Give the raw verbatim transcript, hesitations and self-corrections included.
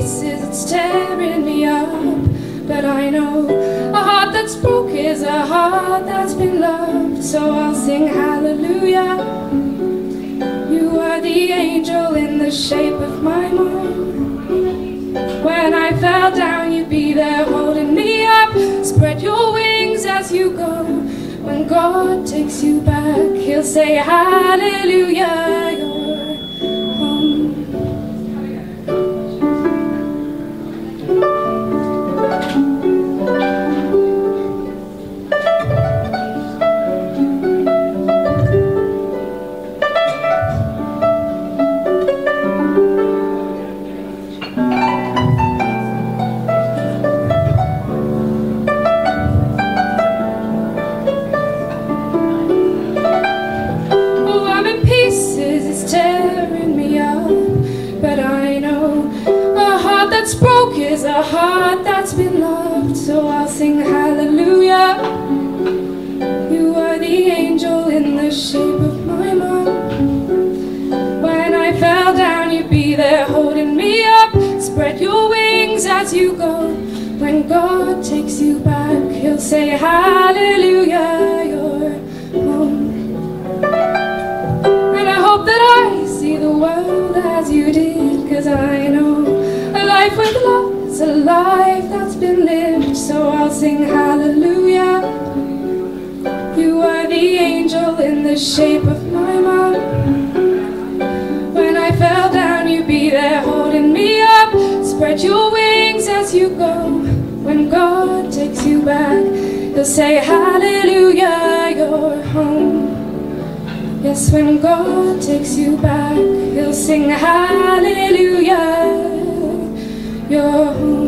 pieces, it's tearing me up. But I know a heart that's broke is a heart that's been loved. So I'll sing hallelujah. You are the angel in the shape of my mom. When I fell down, you'd be there holding me up. Spread your wings as you go. When God takes you back, He'll say hallelujah, you're home. Is a heart that's been loved, so I'll sing hallelujah. You are the angel in the shape of my mom. When I fell down, you'd be there holding me up. Spread your wings as you go. When God takes you back, He'll say hallelujah, you're home. And I hope that I see the world as you did, 'cause I know a life with love is a life that's been lived. So I'll sing hallelujah. You are the angel in the shape of my mom. When I fell down, you'd be there holding me up. Spread your wings as you go. When God takes you back, He'll say hallelujah, you're home. Yes, when God takes you back, He'll sing hallelujah, you're home.